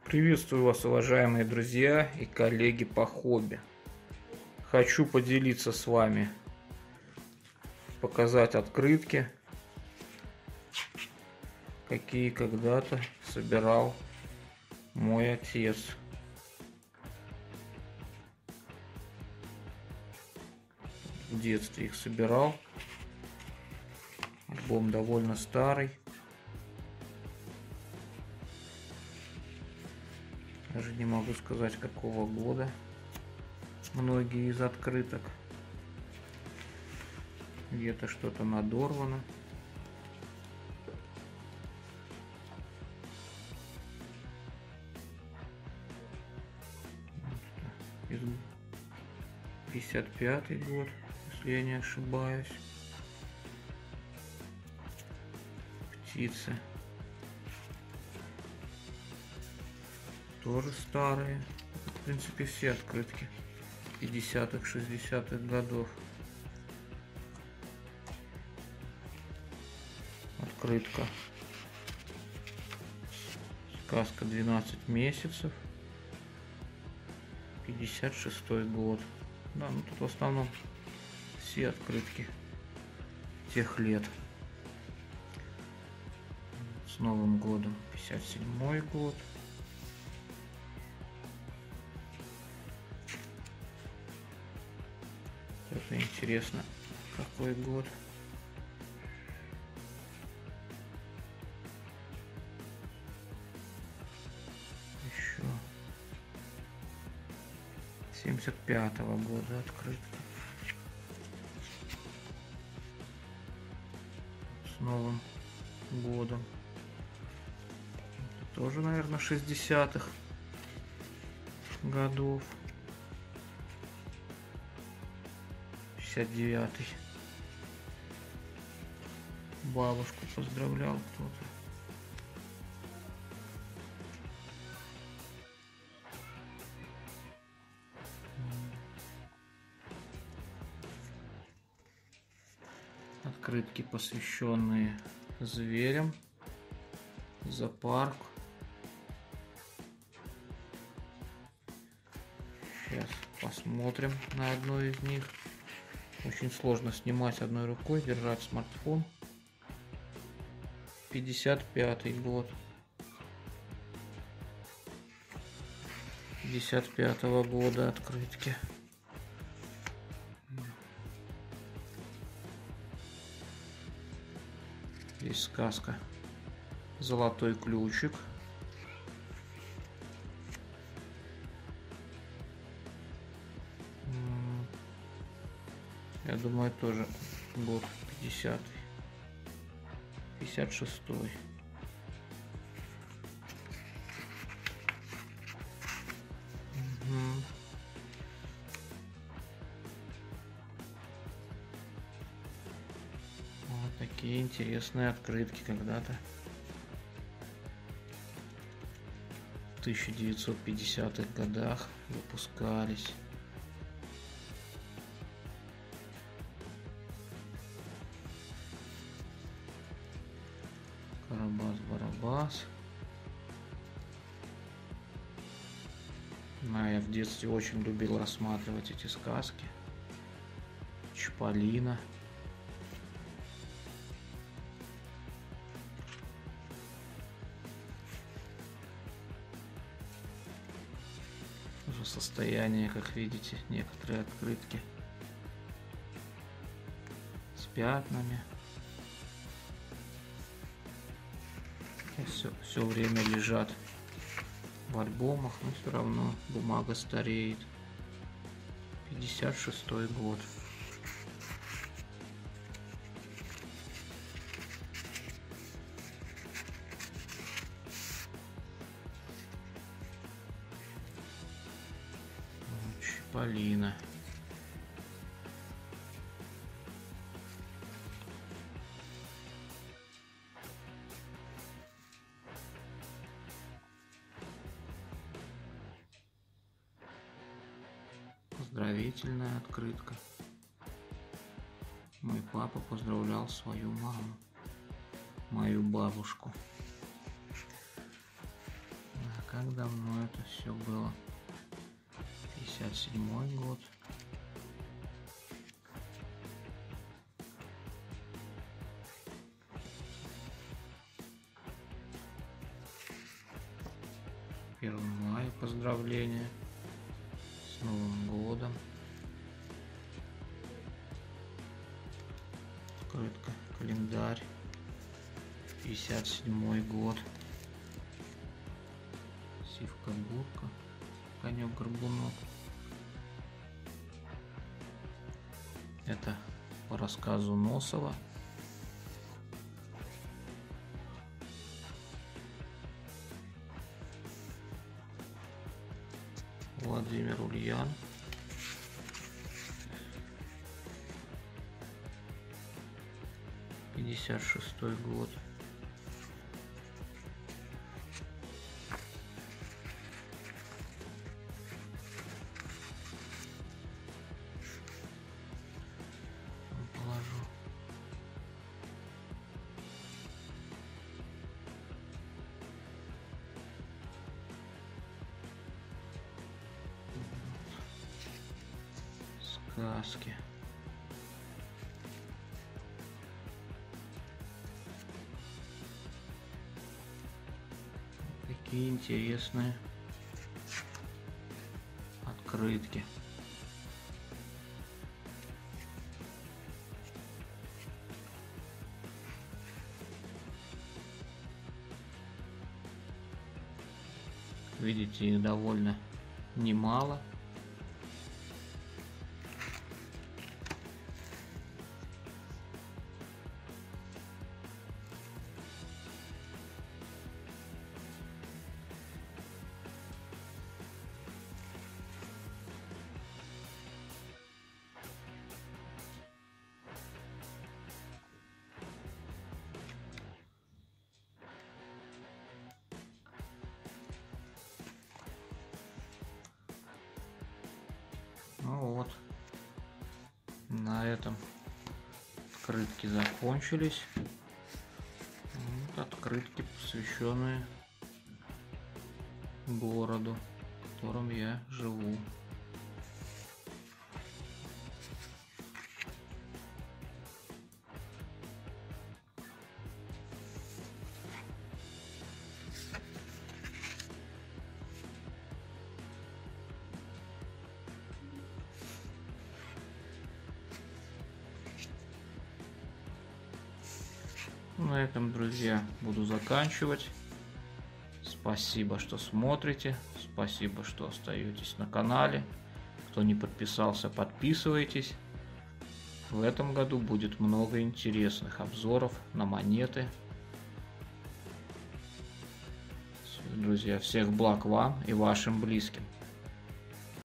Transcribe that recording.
Приветствую вас, уважаемые друзья и коллеги по хобби. Хочу поделиться с вами, показать открытки, какие когда-то собирал мой отец. В детстве их собирал. Альбом довольно старый. Даже не могу сказать, какого года многие из открыток. Где-то что-то надорвано. Вот 55-й год, если я не ошибаюсь. Птицы. Тоже старые. В принципе, все открытки 50-х, 60-х годов. Открытка. Сказка 12 месяцев. 56-й год. Да, ну тут в основном все открытки тех лет. С Новым годом 57-й год. Это интересно, какой год. Еще 75-го года открытка. С Новым годом. Это тоже, наверное, 60-х годов. 59-й. Бабушку поздравлял кто-то. Открытки, посвященные зверям. Зоопарк. Сейчас посмотрим на одну из них. Очень сложно снимать одной рукой, держать смартфон. 55-й год. 55-го года открытки. Здесь сказка «Золотой ключик». Я думаю, тоже год 50-й. 56-й. Вот такие интересные открытки когда-то. В 1950-х годах выпускались. Карабас-Барабас. Я в детстве очень любил рассматривать эти сказки. Чиполлино. Уже состояние, как видите, некоторые открытки с пятнами. Все время лежат в альбомах, но все равно бумага стареет. 56-й год. Чиполлино. Поздравительная открытка. Мой папа поздравлял свою маму, мою бабушку. Как давно это все было? 57-й год. Мая, поздравления с Новым годом. Открытка, календарь, 57-й год. Сивка-бурка, конек-горбунок. Это по рассказу Носова. Владимир Ульян. '56 год. Положу. Сказки. Какие интересные открытки. Видите, их довольно немало. Ну вот, на этом открытки закончились. Вот открытки, посвященные городу, в котором я живу. На этом, друзья, буду заканчивать. Спасибо, что смотрите. Спасибо, что остаетесь на канале. Кто не подписался, подписывайтесь. В этом году будет много интересных обзоров на монеты. Друзья, всех благ вам и вашим близким.